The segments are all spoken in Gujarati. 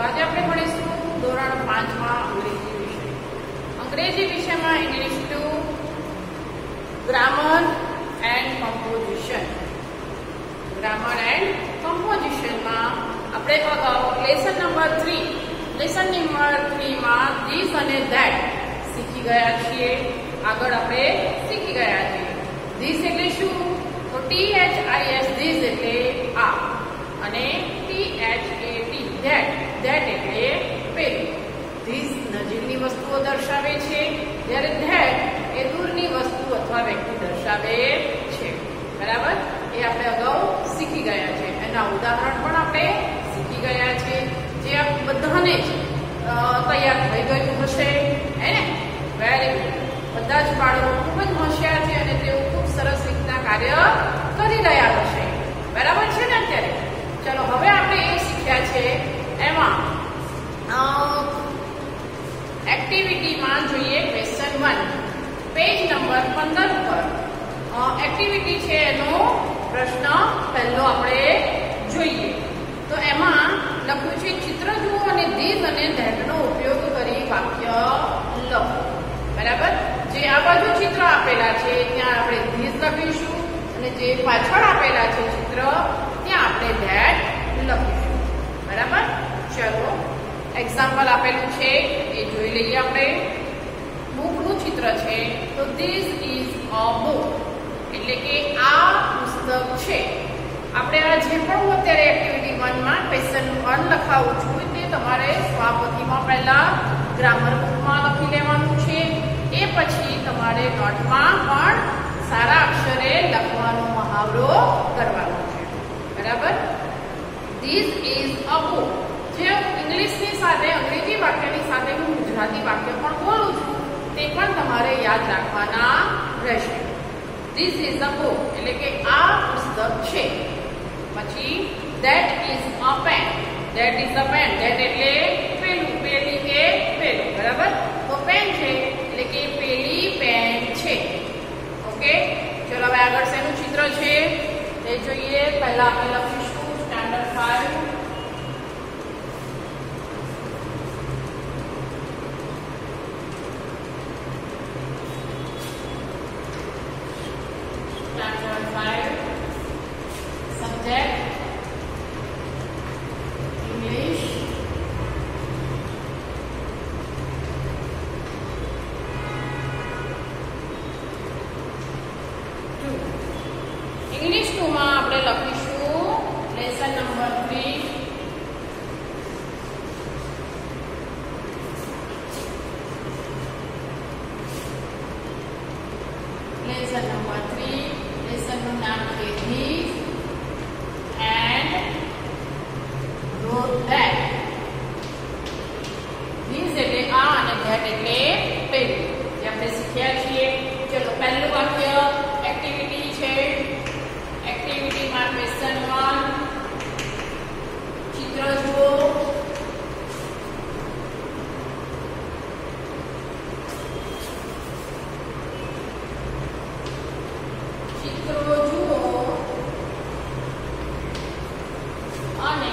આજે આપણે ભણીશું ધોરણ 5 માં અંગ્રેજી વિષય. અંગ્રેજી વિષયમાં English 2 grammar and composition. Grammar and કમ્પોઝિશનમાં આપણે અગાઉ લેસન નંબર 3 માં ધીસ અને ધેટ શીખી ગયા છીએ. આગળ આપણે શીખી ગયા છીએ ધીસ એટલે શું, તો THIS ધીસ એટલે આ, અને THAT ધેટ એટલે પેલું. ધીસ નજીકની વસ્તુઓ દર્શાવે છે, જ્યારે ધેટ એ દૂરની વસ્તુ અથવા વ્યક્તિ દર્શાવે છે. બરાબર, એ આપણે અગાઉ શીખી ગયા છે. એના ઉદાહરણ પણ આપણે શીખી ગયા છે, જે આ બધાને જ તૈયાર થઈ ગયું હશે. હે ને? Very good. બધા જ બાળકો ખૂબ જ હોશિયાર છે અને તેઓ ખૂબ સરસ રીતના કાર્ય કરી રહ્યા હશે. બરાબર છે ને? અત્યારે ચલો હવે આપણે એ શીખ્યા છે એમાં એક્ટિવિટીમાં જોઈએ ક્વેશ્ચન 1 પેજ નંબર 15 ઉપર એક્ટિવિટી છે એનો પ્રશ્ન પહેલો આપણે જોઈએ. તો એમાં લખ્યું છે ચિત્ર જુઓ અને ધીસ અને ધેટનો ઉપયોગ કરી વાક્ય લખો. બરાબર, જે આ બાજુ ચિત્ર આપેલા છે ત્યાં આપણે ધીસ લખીશું અને જે પાછળ આપેલા છે ચિત્ર ત્યાં આપણે ધેટ લખીશું. બરાબર, ચલો એક્ઝામ્પલ આપેલું છે એ જોઈ લઈએ આપણે. બુકનું ચિત્ર છે તો ધીસ ઇઝ અ બુક, એટલે કે આ પુસ્તક છે. આપણે આ જે પણ હું અત્યારે એક્ટિવિટી 1 માં ક્વેશ્ચન 1 લખાવું છું તે તમારે સ્વાપતિમાં પહેલા ગ્રામર બુકમાં લખી લેવાનું છે. એ પછી તમારે નોટમાં પણ સારા અક્ષરે લખવાનો મહાવરો કરવાનો છે. બરાબર, ધીસ ઇઝ અ બુક. જે ઇંગ્લિશની સાથે અંગ્રેજી વાક્યની સાથે હું ગુજરાતી વાક્ય પણ બોલું છું તે પણ તમારે યાદ રાખવાના રહેશે. ધીસ ઇઝ અ બુક એટલે કે આ પુસ્તક છે. પછી that is a pen. That is a pen. That એટલે પેલું, પેલી કે પેલું. બરાબર, તો પેન છે એટલે કે પેલી પેન છે. ઓકે, ચલો હવે આગળ શેનું ચિત્ર છે તે જોઈએ. પહેલા આપણે લખીશું સ્ટાન્ડર્ડ 5 subject English. English 2 માં આપણે લખીશું લેસન નંબર 3 લેસન નંબર 3. લેસનનું નામ છે ધીસ એન્ડ ધેટ. ધીસ એટલે આ અને ધેટ એટલે પેલું, જે આપણે શીખ્યા છીએ. ચલો પહેલું વાક્ય એક્ટિવિટી છે. એક્ટિવિટીમાં ક્વેશ્ચન 1 ચિત્ર જુઓ. ચિત્રો જુઓ અને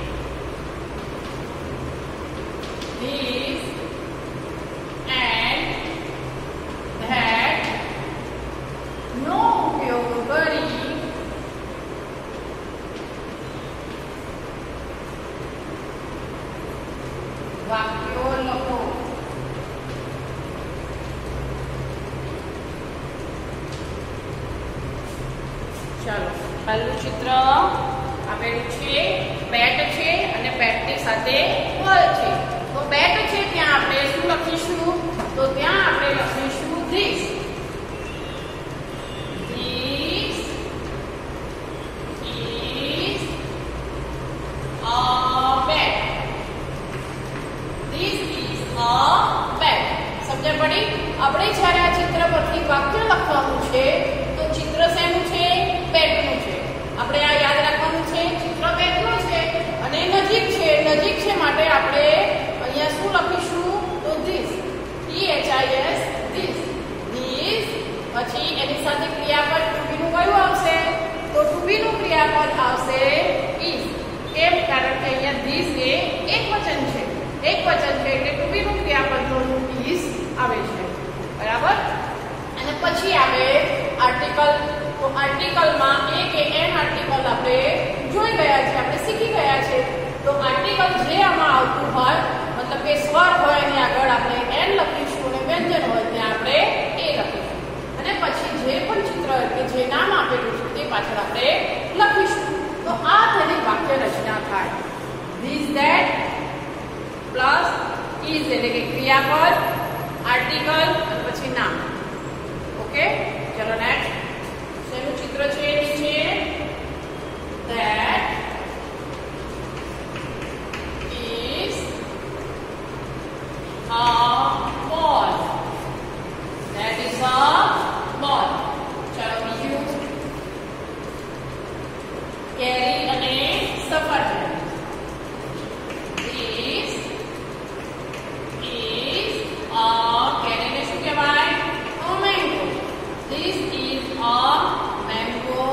ધીસ એન્ડ ધેટ નો ઉપયોગ કરી વાક્યો લખો. ચાલો પહેલું ચિત્ર આપેલું છે બેટ છે અને બેટની સાથે બોલ છે. તો બેટ છે ત્યાં આપણે શું લખીશું, તો ત્યાં આપણે લખીશું this. This is a bat. This is a bat. સમજ પડી? આપણે જ્યારે આ ચિત્ર પરથી વાક્ય લખવાનું છે તો ચિત્ર શેનું છે? બેટનું છે. આપણે આ યાદ રાખવાનું છે, ચિત્ર બેટનું છે અને નજીક છે. નજીક છે માટે આપણે અહીંયા શું લખીશું, તો ધીસ. THIS this. ધીસ પછી એની સાથે ક્રિયાપદ ટુ બી નું કયું આવશે, તો ટુ બી નું ક્રિયાપદ આવશે ઇઝ. કેમ? કારણ કે અહીંયા ધીસ એ એકવચન છે. એકવચન છે એટલે ટુ બી નું ક્રિયાપદનું is આવે છે. બરાબર? અને પછી આવે આર્ટિકલ. તો આર્ટિકલમાં એક એન આર્ટિકલ આપણે જોઈ ગયા છે, આપણે શીખી ગયા છે. તો આર્ટિકલ જે આમાં આવતું હોય, મતલબ કે સ્વર હોય એની આગળ આપણે એન લખીશું અને વ્યંજન હોય ત્યાં આપણે એ લખીશું. અને પછી જે પણ ચિત્ર કે જે નામ આપેલું છે તે પાછળ આપણે લખીશું. તો આ તેની વાક્ય રચના થાય. ધીસ ધેટ પ્લસ ઇઝ એટલે કે ક્રિયાપદ, આર્ટિકલ અને પછી નામ. ઓકે, ચલો નેક્સ્ટ. શેનું ચિત્ર છે? નીચે that is a ball. That is a ball. ચલો બીજું. કેરી અને સફરજન. This is a કેરીને શું કહેવાય? A mango. This is a mango.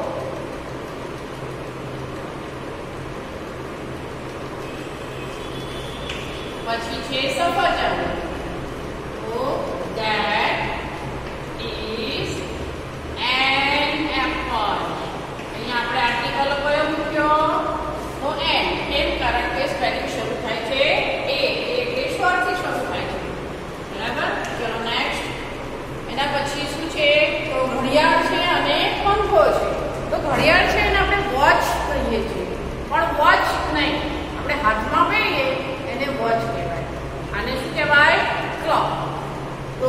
પછી છે સફરજન. તો that is an apple. અહીંયા આપણે આર્ટિકલ કયો મૂક્યો? તો એન. કેમ? કારણ કે સ્પેલિંગ શરૂ થાય છે એ એટલે સ્વરથી શરૂ થાય છે. બરાબર? ચલો નેક્સ્ટ. એના પછી શું છે? તો ઘડિયાળ છે અને પંખો છે. તો ઘડિયાળ છે એને આપણે વોચ કહીએ છીએ, પણ વોચ નહીં, આપણે હાથમાં પહેરીએ એને વોચ કહેવાય. આને શું કહેવાય? ક્લોક. તો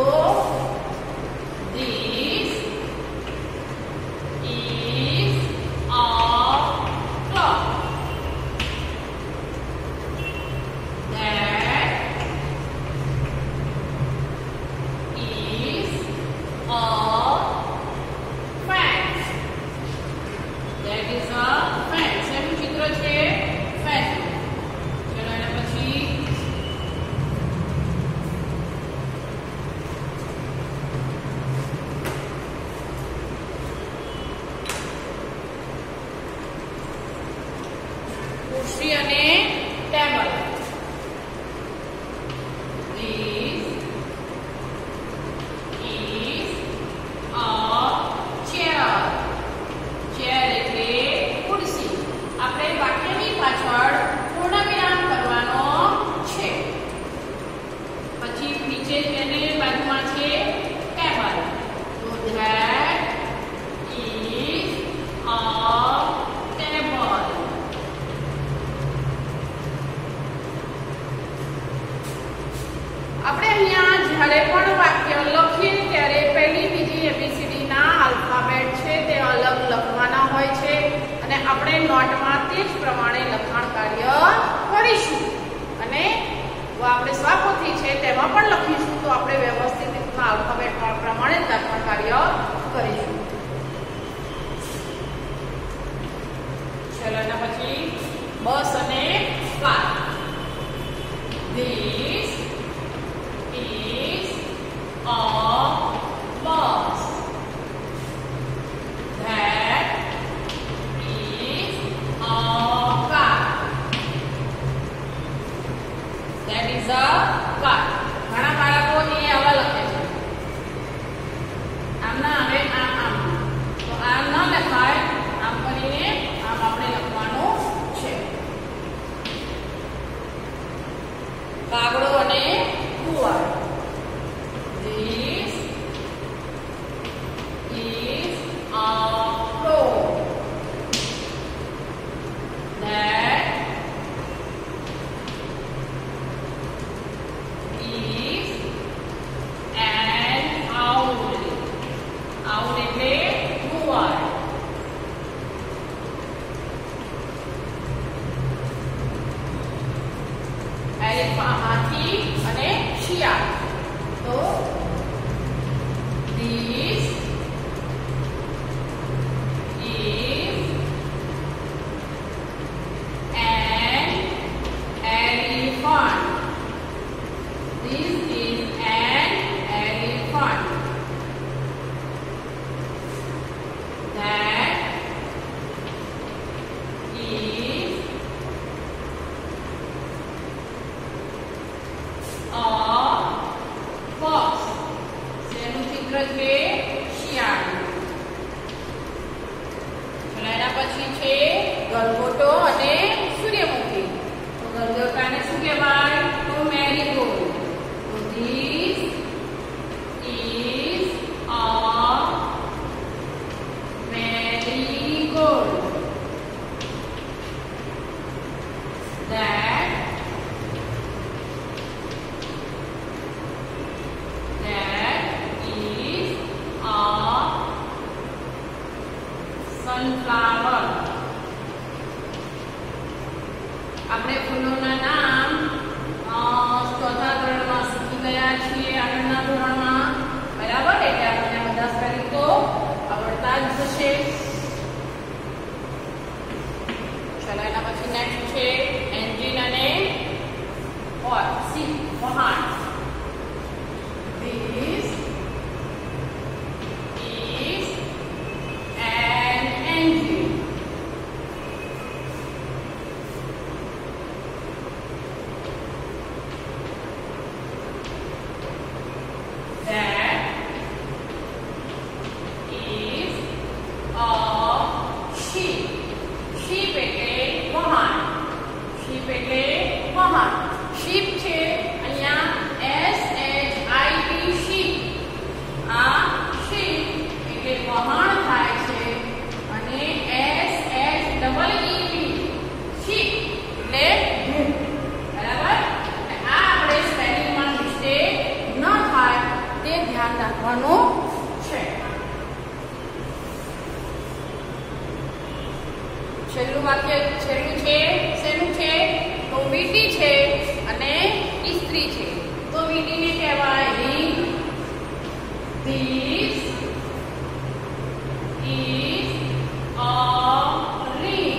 this is a clock. That is a fence. That is a fence. એનું ચિત્ર છે fence. ચલો એના પછી ખુરશી અને table. This is a chair. chair એટલે ખુરશી. આપણે વાક્યની પાછળ પૂર્ણવિરામ કરવાનો છે. પછી નીચે એને બાજુમાં છે ટેબલ. તો that is a table. આપણે અહીંયા જ્યારે પણ વાક્ય લખીએ ત્યારે પહેલી બીજી એબીસીડી ના આલ્ફાબેટ છે તે અલગ લખવાના હોય છે અને આપણે નોટમાં તે જ પ્રમાણે લખાણ કાર્ય કરીશું. અને આપણે સ્વાપોથી છે તેમાં પણ લખીશું તો આપણે વ્યવસ્થિત રીતના આલ્ફાબેટ પ્રમાણે જ લખાણ કાર્ય કરીશું. ચલો એના પછી બસ અને car. This is a bus. That is a car. That is a car. ઘણા બાળકો એ આવા લખે છે. આમ ના આવે, આમ. તો આમ ન લખાય, આમ કરીને આમ આપણે લખવાનું છે. કાગડો અને કુવા. This is a crow. That is an owl. Owl એટલે કુવા. એલિફન્ટ હાથી અને શિયાળ. તો this is an elephant. This is an elephant. Sunflower. આપણે ફૂલોના નામ ચોથા ધોરણમાં શીખી ગયા છીએ, આગળના ધોરણમાં. બરાબર, એટલે આપણને બધા સ્પેલિંગ તો આવડતા જ હશે. ચલો એના પછી નેક્સ્ટ છે એન્જિન અને સી વહાણ. This is an engine. That is a sheep. Sheep એટલે વહાણ. Sheep એટલે વહાણ. Sheep છે અહીંયા SHIP sheep. આ sheep એટલે વહાણ થાય છે અને SHEEP sheep એટલે ભૂખ. બરાબર, આ આપણે સ્પેલિંગમાં મિસ્ટેક ન થાય તે ધ્યાન રાખવાનું છે. છેલ્લું વાક્ય છેલ્લું છે શેનું છે? તો વીંટી છે અને ઇસ્ત્રી છે. તો વીંટીને કહેવાય ring. This is a ring.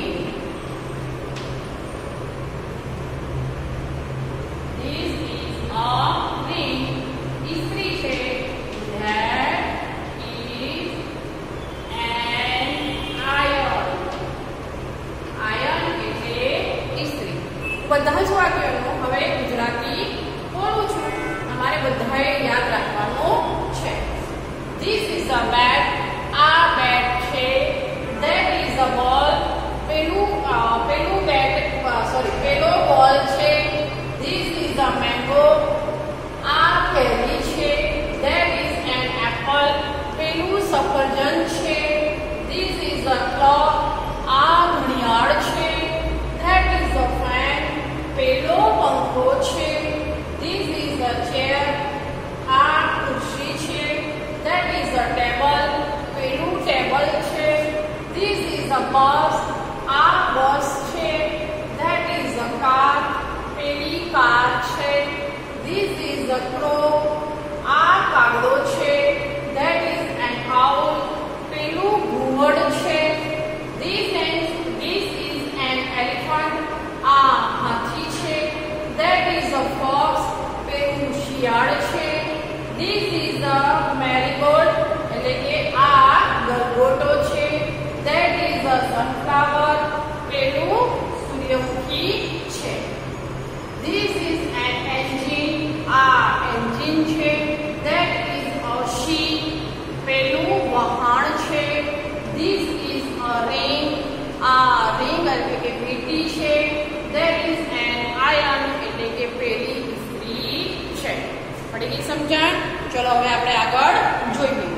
This is a ring. ઇસ્ત્રી છે. That is an iron. Iron એટલે ઇસ્ત્રી. બધા જ વાક્યોનો હવે ગુજરાતી બોલું છું, તમારે બધાએ યાદ રાખવાનું છે. This is a bat. આ બેટ છે. That is a ball. પેલું બેટ પેલો બોલ છે. This is a mango. આ કેરી છે. That is an apple. પેલું સફરજન છે. This is a clock. આ ઘડિયાળ છે. That is a fan. પેલો પંખો છે. This is a chair. આ ખુરશી છે. That is a table. પેલું ટેબલ છે. This is a bus. આ બસ છે. That is a car. પેલી કાર છે. This is a crow. આ કાગડો છે. That is an owl. પેલું ઘુવડ છે. This is an elephant. આ હાથી છે. That is a fox. પેલું શિયાળ છે. This is a marigold. એટલે કે આ ગલગોટો છે. That is a sunflower. પેલું સૂર્યમુખી છે. This is an engine. આ એન્જિન છે. That is a sheep. પેલું વહાણ છે. This is a ring. આ ring એટલે કે વીંટી છે. That is an iron. એટલે કે પેલી ઇસ્ત્રી છે. પડી ગઈ સમજણ? ચલો હવે આપણે આગળ જોઈએ.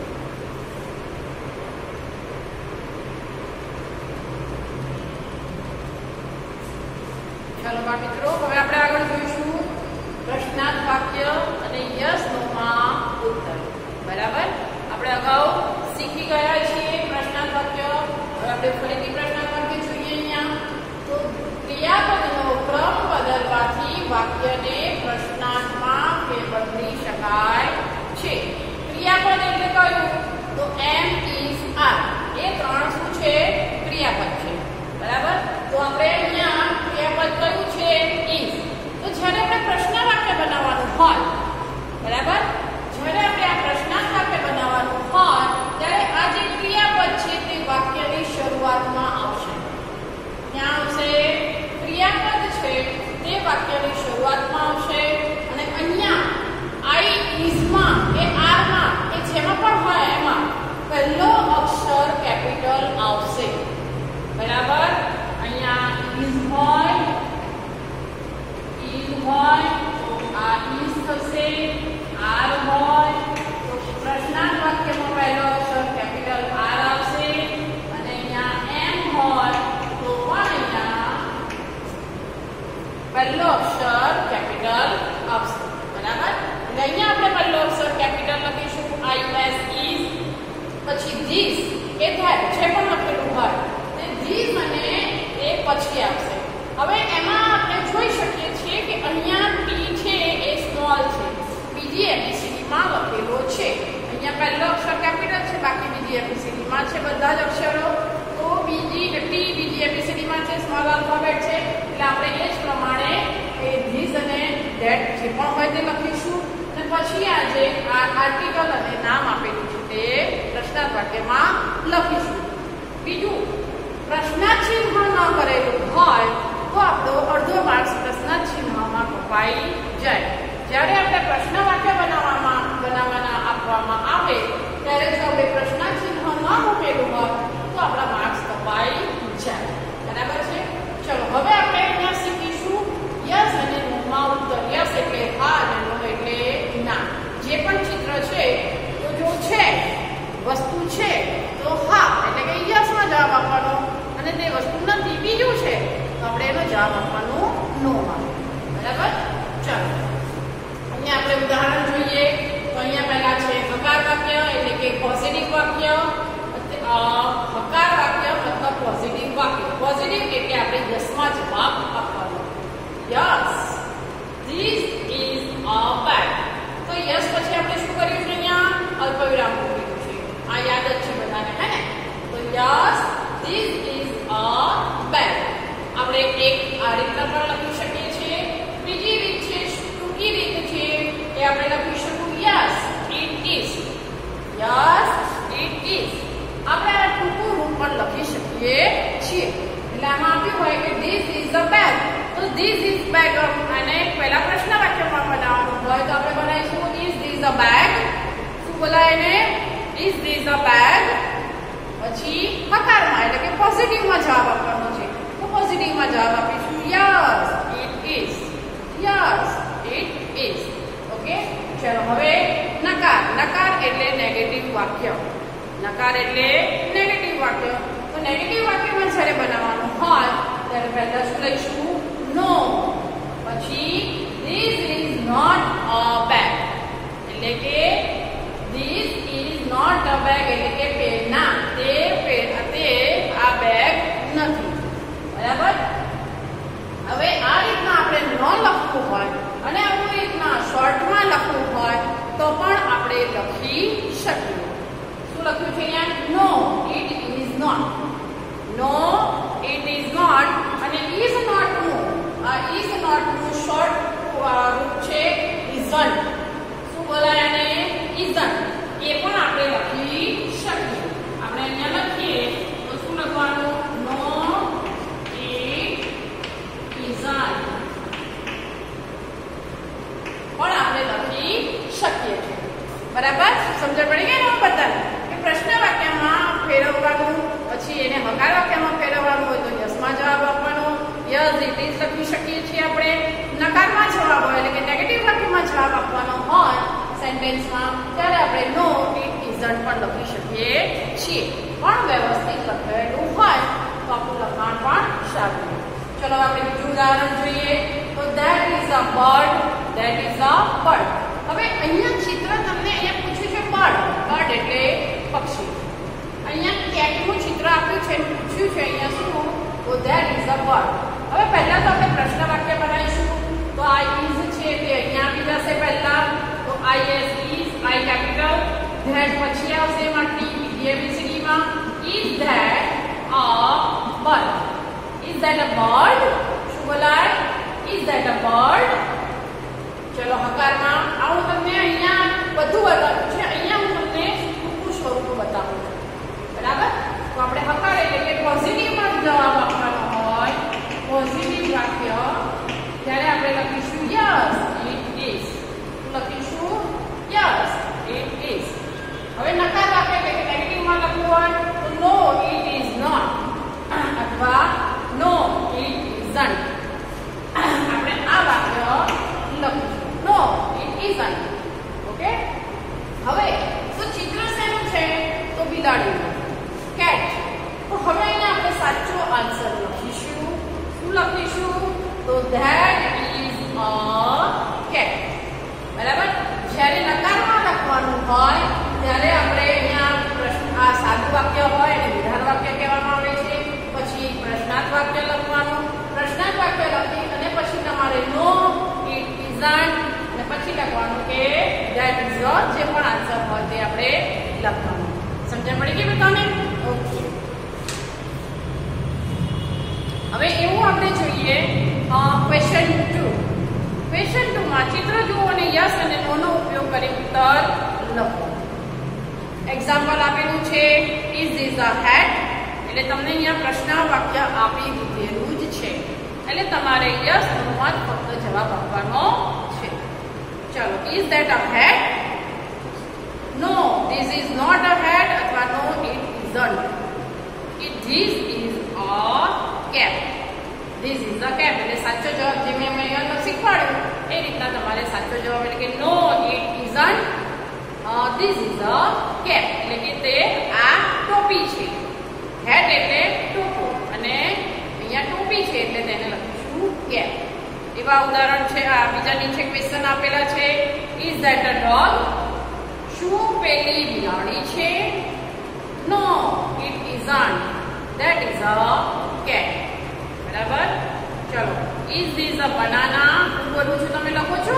ચાલો બાળ મિત્રો, હવે આપણે આગળ જોઈશું પ્રશ્નાર્થ વાક્ય અને યસ નો માં ઉત્તર. બરાબર, આપણે અગાઉ શીખી ગયા છીએ પ્રશ્નાર્થ વાક્ય. હવે આપણે ફરીથી પ્રશ્નાર્થ વાક્ય જોઈએ. અહીંયા તો ક્રિયાપદનો ક્રમ બદલવાથી વાક્યને પ્રશ્નાર્થમાં ફેરબદલી શકાય છે. ક્રિયાપદ એટલે કયું? તો am, is, are. એ ત્રણ શું છે? ક્રિયાપદ છે. બરાબર, તો આપણે અહીંયા ક્રિયાપદ કયું છે? is. તો જ્યારે આપણે પ્રશ્ન વાક્ય બનાવવાનું હોય, બરાબર, જ્યારે આપણે આ પ્રશ્નાર્થ વાક્ય બનાવવાનું હોય ત્યારે આ જે ક્રિયાપદ છે તે વાક્યની શરૂઆતમાં આવશે. ત્યાં આવશે ક્રિયાપદ છે તે વાક્યની શરૂઆતમાં આવશે. અને અહીંયા I is માં કે are માં કે જેમાં પણ હોય એમાં પહેલો અક્ષર કેપિટલ આવશે. બરાબર, અહીંયા is હોય તો આ is થશે. are હોય તો પ્રશ્નાર્થ વાક્યમાં પહેલો અક્ષર કેપિટલ R આવશે. અને અહીંયા am હોય તો પણ અહીંયા પહેલો અક્ષર કેપિટલ આવશે. બરાબર, એટલે અહીંયા આપણે પહેલો અક્ષર કેપિટલ લખીશું I, S, is. પછી this એ થાય જે પણ લખેલું હોય તે ધીસ અને એ પછી આવશે. હવે એમાં આપણે જોઈ શકીએ છીએ કે અહીંયા ટી છે એ સ્મોલ છે, બીજી એબીસીડીમાં લખેલો છે. અહીંયા પહેલો અક્ષર કેપિટલ છે, બાકી બીજી એબીસીડીમાં છે બધા જ અક્ષરો. તો બીજી ટી બીજી એબીસીડીમાં છે, સ્મોલ આલ્ફાબેટ છે, એટલે આપણે એ જ પ્રમાણે એ ધીસ અને ધેટ જે પણ હોય તે લખીશું. અને પછી આ જે આર્ટિકલ અને નામ આપેલું છે તે પ્રશ્નાર્થ વાક્યમાં લખીશું. બીજું, પ્રશ્નાર્થ ચિહ્ન ન કરેલું હોય તો આપણો અડધો માર્ક્સ પ્રશ્નાર્થ ચિહ્નમાં કપાઈ જાય. જ્યારે આપણે પ્રશ્ન વાક્ય બનાવવાના આપવામાં આવે ત્યારે જો આપણે પ્રશ્નાર્થ ચિહ્ન ન મૂકેલું હોય તો આપણા માર્ક્સ કપાઈ જાય. બરાબર છે? ચલો હવે આપણે અહીંયા શીખીશું યસ અને નો માં ઉત્તર. યસ એટલે હા અને નો એટલે ના. જે પણ ચિત્ર છે તો જો છે વસ્તુ છે તો હા એટલે કે યસમાં જવાબ આપવાનો, અને તે વસ્તુ નથી બીજું છે તો આપણે એનો જવાબ આપવાનો નો માં. બરાબર? ચાલો અહીંયા આપણે ઉદાહરણ જોઈએ. તો અહીંયા પહેલા છે હકાર વાક્ય એટલે કે પોઝિટિવ વાક્ય, હકાર વાક્ય અથવા પોઝિટિવ વાક્ય. પોઝિટિવ એટલે આપણે યસમાં જવાબ આપવાનો. Yes this is a bag. તો યસ પછી આપણે શું કર્યું છે? અહીંયા અલ્પવિરામ મૂક્યું છે. આ યાદ જ છે બધાને, હે ને? તો yes this is a bag. આપણે એક આ રીતના પણ લખી શકીએ છીએ. બીજી રીત છે, ટૂંકી રીત છે, એ આપણે લખી શકું yes it is. Yes it is. આપણે આ ટૂંકું રૂપ પણ લખી શકીએ છીએ. એટલે આમાં આપ્યું હોય કે ધીસ ઇઝ અ બેગ, તો ધીસ ઇઝ બેગ અને પહેલા પ્રશ્ન વાક્યમાં બનાવવાનું હોય તો આપણે બનાવીશું ઇઝ ધીસ અ બેગ. શું બોલાય એને? Is this a bag. પછી હકારમાં એટલે કે પોઝિટિવમાં જવાબ આપવાનો છે તો પોઝિટિવમાં જવાબ આપીશું yes it is. Yes it is. Okay, ચલો હવે નકાર. નકાર એટલે નેગેટિવ વાક્ય. નકાર એટલે નેગેટિવ વાક્ય. તો નેગેટિવ વાક્યમાં જ્યારે બનાવવાનું હોય ત્યારે પહેલા શું લઈશું? નો. પછી this is not a bag એટલે કે this is not a bag એટલે કે પેના તે આ બેગ નથી. બરાબર? હવે આ રીતના આપણે ન લખવું હોય અને આવી રીતના શોર્ટમાં લખવું હોય તો પણ આપણે લખી શકીએ. શું લખ્યું છે અહીંયા? No it is not. No it is not અને ઇઝ નોટ નું આ ઇઝ નોટ નું શોર્ટ રૂપ છે ઇઝન્ટ. શું બોલાય એને? ઇઝન્ટ. એ પણ આપણે લખી શકીએ. આપણે અહીંયા લખીએ તો શું લખવાનું? નો ઇટ ઇઝન્ટ પણ આપણે લખી શકીએ છીએ. બરાબર? સમજણ પડી ગઈ ને બધાને? કે પ્રશ્ન વાક્યમાં ફેરવવાનું, પછી એને હકાર વાક્યમાં ફેરવવાનું હોય તો યસમાં જવાબ આપવાનો. યસ ઇટ ઇઝ લખી શકીએ છીએ આપણે. નકારમાં જવાબ હોય એટલે કે નેગેટિવ વાક્યમાં જવાબ આપવાનો હોય સેન્ટેન્સમાં ત્યારે આપણે નો ઇટ ઇઝન્ટ પણ લખી શકીએ છીએ. પણ વ્યવસ્થિત લખેલું હોય તો આપણું લખાણ પણ સારું. ચલો આપણે બીજું ઉદાહરણ જોઈએ. તો that is a bird. That is a bird. હવે અહીંયા ચિત્ર તમને અહીંયા પૂછ્યું છે બર્ડ. બર્ડ એટલે પક્ષી. અહીંયા કેટનું ચિત્ર આપ્યું છે, પૂછ્યું છે અહીંયા શું? તો ધેટ ઇઝ અ બર્ડ. હવે પહેલા તો આપણે પ્રશ્ન વાક્ય બનાવીશું. તો આ ઇઝ છે તે અહીંયા આવી જશે પહેલા. તો I S is, I capital. That પછી આવશે એમાં ટી બીજી એબીસીડીમાં. Is that a bird. Is that a bird. શું બોલાય? Is that a bird. ચલો હકારમાં આવું તમને અહીંયા બધું બતાવ્યું છે. અહીંયા હું તમને ટૂંકું સ્વરૂપ બતાવું છું. બરાબર? તો આપણે હકાર એટલે કે પોઝિટિવમાં જવાબ આપવાનો હોય પોઝિટિવ વાક્ય ત્યારે આપણે લખીશું યસ ઇટ ઇઝ. લખીશું યસ ઇટ ઇઝ. હવે નકાર વાક્ય એટલે કે નેગેટિવમાં લખવું હોય તો નો ઇટ ઇઝ નોટ અથવા નો ઇટ ઇઝન્ટ. આપણે આ વાક્ય લખીશું નો ઇટ ઇઝન્ટ. ઓકે, હવે તો ચિત્ર શેનું છે? તો બિલાડીનું, કેટ. તો હવે અહીંયા આપણે સાચો આન્સર લખીશું. શું લખીશું? તો ધેટ ઇઝ અ કેટ. બરાબર? જ્યારે નકારમાં લખવાનું હોય ત્યારે આપણે અહીંયા પ્રશ્ન આ સાદું વાક્ય હોય અને વિધાન વાક્ય કહેવામાં આવે પડી ગઈ બધાને? ઓકે. હવે એવું આપણે જોઈએ ક્વેશ્ચન 2. ક્વેશ્ચન 2 માં ચિત્ર જુઓ અને યસ અને નો નો ઉપયોગ કરી ઉત્તર લખો. એક્ઝામ્પલ આપેલું છે ઇઝ ધીસ અ હેટ, એટલે તમને અહીંયા પ્રશ્ન વાક્ય આપી દીધેલું જ છે, એટલે તમારે યસ નો માં ફક્ત જવાબ આપવાનો છે. ચલો, is that a hat? No, this is not a hat અથવા no it isn't. This is a cap. This is a cap એટલે સાચો જવાબ જે મેં અહીંયા શીખવાડ્યું એ રીતના તમારે સાચો જવાબ એટલે કે no it isn't, this is a cap એટલે કે તે આ ટોપી છે. હેટ એટલે ટોપો અને અહીંયા ટોપી છે એટલે તેને લખીશું કેપ. એવા ઉદાહરણ છે. આ બીજા નીચે ક્વેશ્ચન આપેલા છે. Is that a dog? શું પેલી બિલાડી છે? No it isn't, that is a cat. બરાબર? ચલો, ઇઝ ધીસ અ બનાના? હું બોલું છું તમે લખો છો.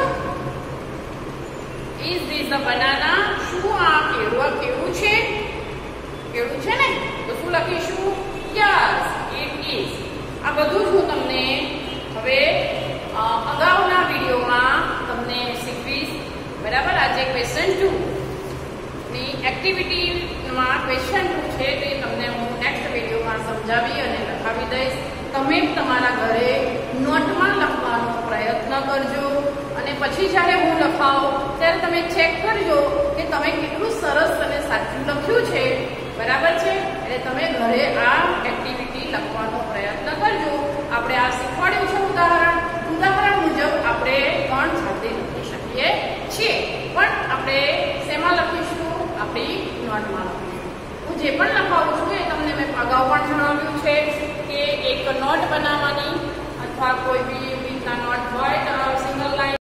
Is this a banana? શું આ કેળું છે? કેળું છે ને, તો શું લખીશું? Yes it is. આ બધું જ હું તમને હવે અગાઉના વિડીયોમાં તમને શીખવીશ. બરાબર? આજે ક્વેશ્ચન 2 ની એક્ટિવિટીમાં ક્વેશ્ચન 2 છે તે તમને હું નેક્સ્ટ વિડીયોમાં સમજાવી અને લખાવી દઈશ. તમે તમારા ઘરે નોટમાં લખવાનો પ્રયત્ન કરજો અને પછી જ્યારે હું લખાવું ત્યારે તમે ચેક કરજો કે તમે કેટલું સરસ અને સાચું લખ્યું છે. બરાબર છે? એટલે તમે ઘરે આ એક્ટિવિટી લખવાનો પ્રયત્ન કરજો. આપણે આ શીખવાડ્યું છે ઉદાહરણ મુજબ આપણે પણ જાતે લખી શકીએ છીએ, પણ આપણે શેમાં લખીશું? આપણી નોટમાં લખીશું. હું જે પણ લખાવું છું એ તમને મેં અગાઉ પણ જણાવ્યું છે કે એક નોટ બનાવવાની અથવા કોઈ બી